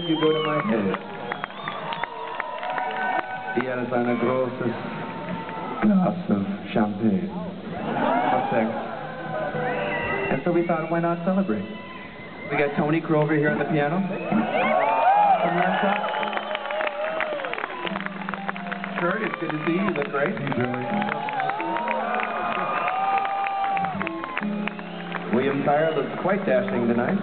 you go to my head. Y eres ein großes glass of champagne. For sex. And so we thought, why not celebrate? We got Tony Crover here on the piano. From Lancaster. Kurt, it's good to see you. You look great. William Tyre looks quite dashing tonight.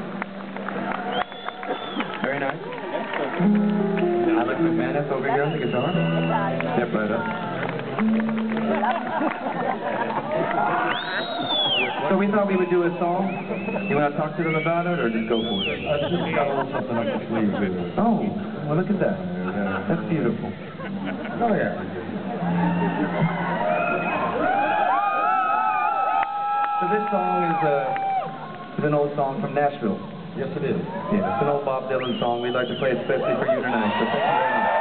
Very nice. Alex McManus over here on the guitar. Step right up. So we thought we would do a song. You want to talk to them about it, or just go for it? I just got a little something up the sleeve here. Oh, well, look at that. That's beautiful. Oh, yeah. So this song is an old song from Nashville. Yes, it is. Yeah, it's an old Bob Dylan song. We'd like to play it especially for you tonight. So thank you very much.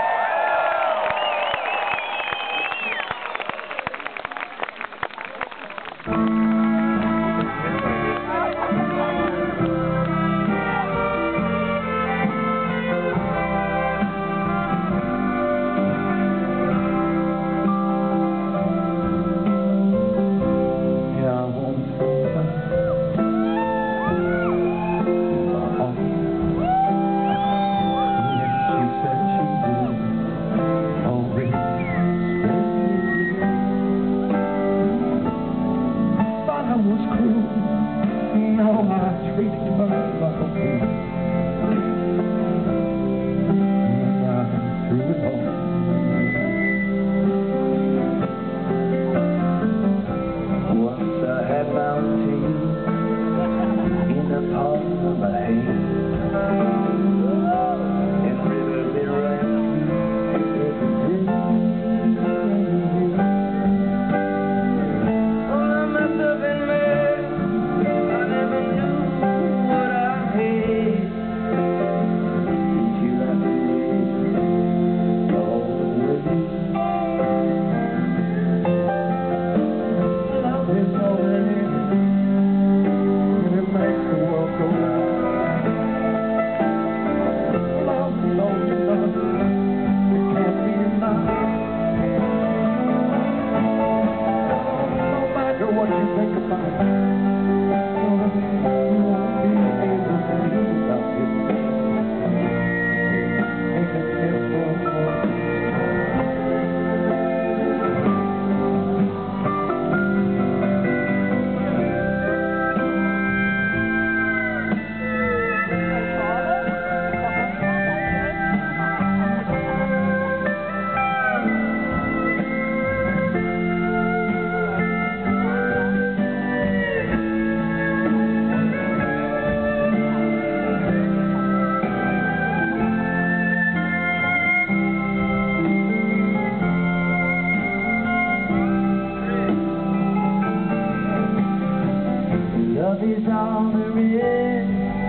Love is all there is,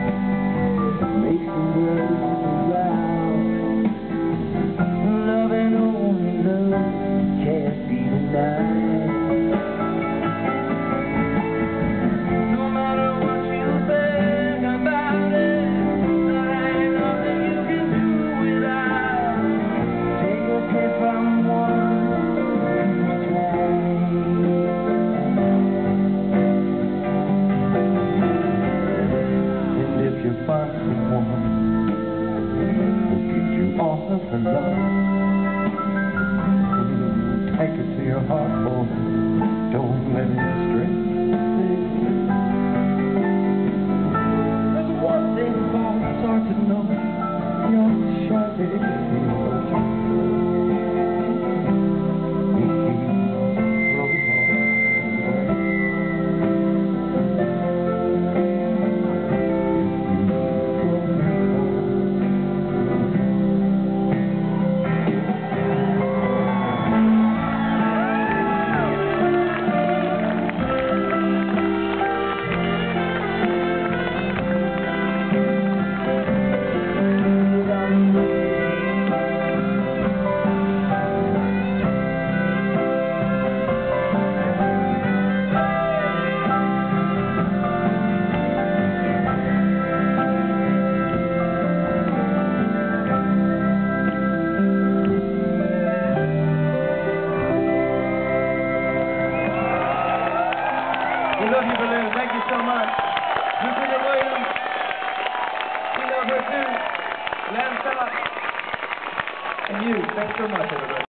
makes the world go round. Love and only love can't be denied. No matter what you think about it, there ain't nothing you can do without. Take a tip from one who's tried. If you find someone who gives you all of her love, take it to your heart, boy. Don't let it stray. There's one thing boys are to know: you're shy, baby. you. Thanks so much, everybody.